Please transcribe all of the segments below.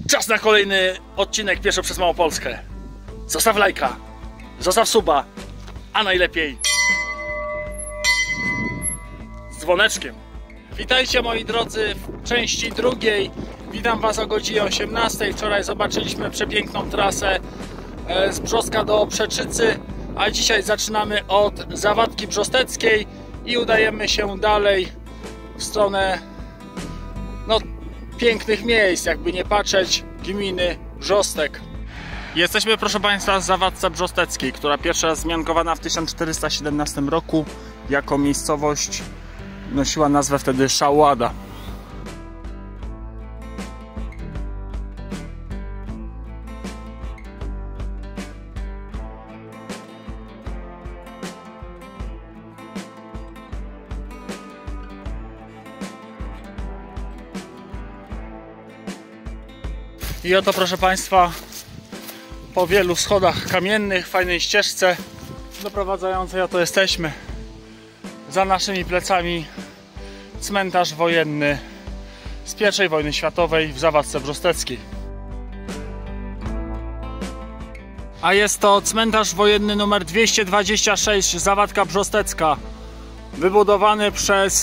Czas na kolejny odcinek Pieszo przez Małopolskę. Zostaw lajka, zostaw suba, a najlepiej z dzwoneczkiem. Witajcie moi drodzy w części drugiej. Witam Was o godzinie 18. Wczoraj zobaczyliśmy przepiękną trasę z Brzostka do Przeczycy, a dzisiaj zaczynamy od Zawadki Brzosteckiej i udajemy się dalej w stronę pięknych miejsc, jakby nie patrzeć, gminy Brzostek. Jesteśmy, proszę Państwa, w Zawadce Brzosteckiej, która pierwsza raz zmiankowana w 1417 roku jako miejscowość nosiła nazwę wtedy Szałłada. I oto, proszę Państwa, po wielu schodach kamiennych, fajnej ścieżce doprowadzającej, oto jesteśmy. Za naszymi plecami cmentarz wojenny z I wojny światowej w Zawadce Brzosteckiej. A jest to cmentarz wojenny numer 226, Zawadka Brzostecka, wybudowany przez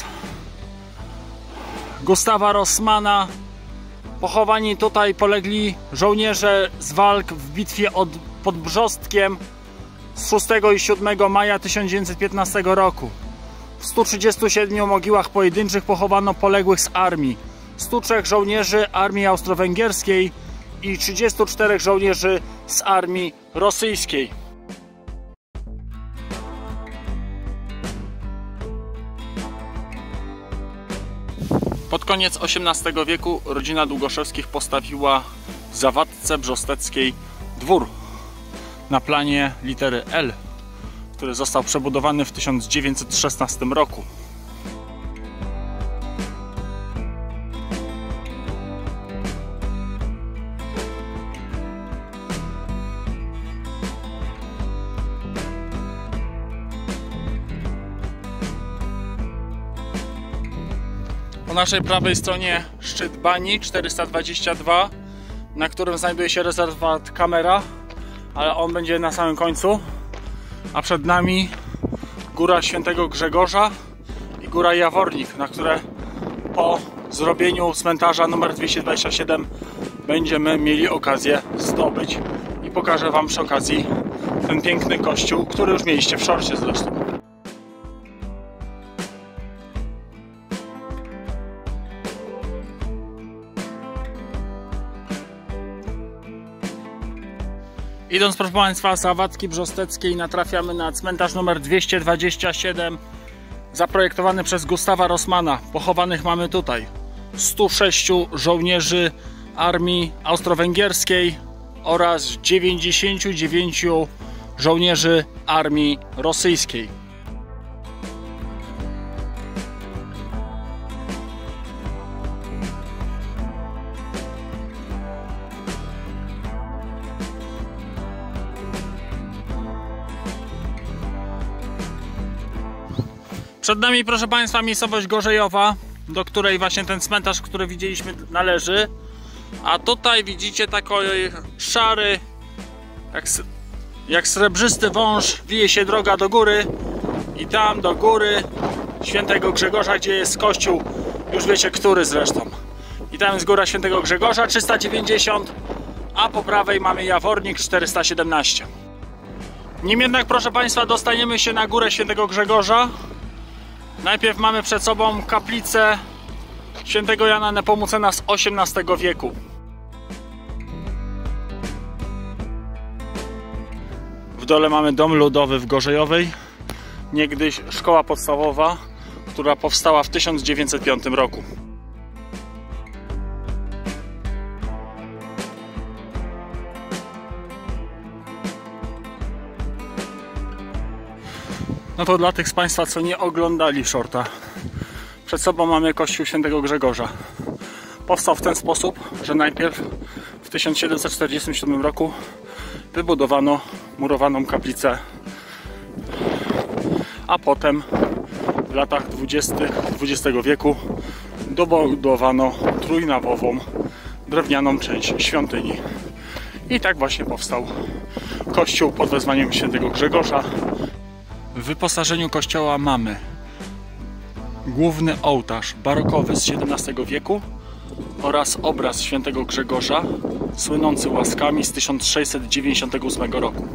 Gustawa Rossmana. Pochowani tutaj polegli żołnierze z walk w bitwie pod Brzostkiem z 6 i 7 maja 1915 roku. W 137 mogiłach pojedynczych pochowano poległych z armii, 103 żołnierzy armii austro-węgierskiej i 34 żołnierzy z armii rosyjskiej. Pod koniec XVIII wieku rodzina Długoszewskich postawiła w Zawadce Brzosteckiej dwór na planie litery L, który został przebudowany w 1916 roku. Po naszej prawej stronie szczyt Bani 422, na którym znajduje się rezerwat Kamera, ale on będzie na samym końcu. A przed nami góra Świętego Grzegorza i góra Jawornik, na które po zrobieniu cmentarza numer 227 będziemy mieli okazję zdobyć. I pokażę Wam przy okazji ten piękny kościół, który już mieliście w szorcie zresztą. Idąc, proszę Państwa, z Zawadki Brzosteckiej natrafiamy na cmentarz numer 227, zaprojektowany przez Gustawa Rossmana. Pochowanych mamy tutaj 106 żołnierzy armii austro-węgierskiej oraz 99 żołnierzy armii rosyjskiej. Przed nami, proszę Państwa, miejscowość Gorzejowa, do której właśnie ten cmentarz, który widzieliśmy, należy. A tutaj widzicie taki szary, jak srebrzysty wąż, wije się droga do góry. I tam do góry Świętego Grzegorza, gdzie jest kościół, już wiecie który zresztą. I tam jest góra Świętego Grzegorza 390, a po prawej mamy Jawornik 417. Nim jednak, proszę Państwa, dostaniemy się na górę Świętego Grzegorza, najpierw mamy przed sobą kaplicę świętego Jana Nepomucena z XVIII wieku. W dole mamy dom ludowy w Gorzejowej, niegdyś szkoła podstawowa, która powstała w 1905 roku. No to dla tych z Państwa, co nie oglądali shorta, przed sobą mamy kościół Świętego Grzegorza. Powstał w ten sposób, że najpierw w 1747 roku wybudowano murowaną kaplicę, a potem w latach 20. XX wieku dobudowano trójnawową drewnianą część świątyni. I tak właśnie powstał kościół pod wezwaniem świętego Grzegorza. W wyposażeniu kościoła mamy główny ołtarz barokowy z XVII wieku oraz obraz świętego Grzegorza słynący łaskami z 1698 roku.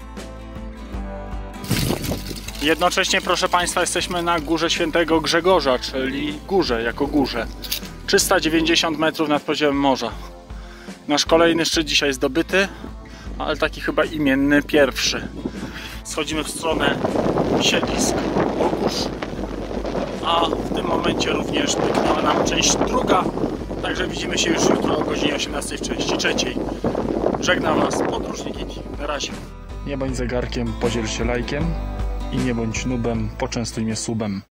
Jednocześnie, proszę Państwa, jesteśmy na górze świętego Grzegorza, czyli górze jako górze. 390 metrów nad poziomem morza. Nasz kolejny szczyt dzisiaj zdobyty, ale taki chyba imienny, pierwszy. Schodzimy w stronę siedlisk Bogórz, a w tym momencie również pyknęła nam część druga, także widzimy się już jutro o godzinie 18 w części trzeciej. Żegnam Was, podróżnik Yeti. Na razie. Nie bądź zegarkiem, podziel się lajkiem i nie bądź nubem, poczęstuj mnie subem.